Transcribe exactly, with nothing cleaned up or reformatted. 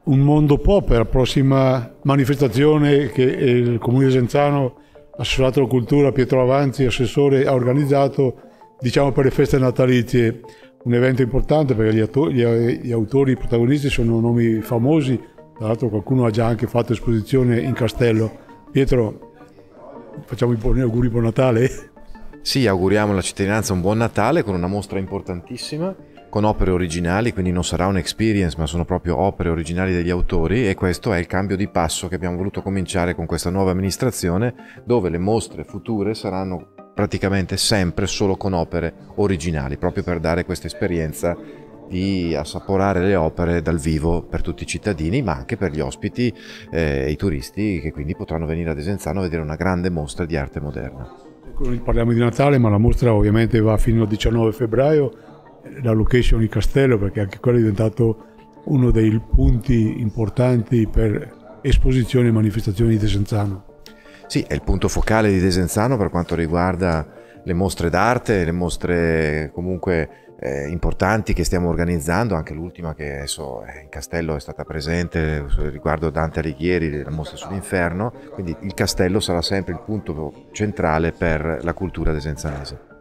un mondo pop per la prossima manifestazione che il Comune di Desenzano, assessorato alla cultura, Pietro Avanzi, assessore, ha organizzato, diciamo, per le feste natalizie. Un evento importante perché gli autori, gli autori, i protagonisti sono nomi famosi, tra l'altro qualcuno ha già anche fatto esposizione in castello. Pietro, facciamo i buoni auguri, buon Natale. Sì, auguriamo alla cittadinanza un buon Natale con una mostra importantissima, con opere originali, quindi non sarà un'experience ma sono proprio opere originali degli autori, e questo è il cambio di passo che abbiamo voluto cominciare con questa nuova amministrazione, dove le mostre future saranno praticamente sempre solo con opere originali, proprio per dare questa esperienza di assaporare le opere dal vivo per tutti i cittadini, ma anche per gli ospiti e eh, i turisti, che quindi potranno venire a Desenzano a vedere una grande mostra di arte moderna. Parliamo di Natale, ma la mostra ovviamente va fino al diciannove febbraio, la location di Castello, perché anche quello è diventato uno dei punti importanti per esposizioni e manifestazioni di Desenzano. Sì, è il punto focale di Desenzano per quanto riguarda le mostre d'arte, le mostre comunque eh, importanti che stiamo organizzando, anche l'ultima che adesso in Castello è stata presente riguardo Dante Alighieri, la mostra sull'inferno, quindi il Castello sarà sempre il punto centrale per la cultura desenzanese.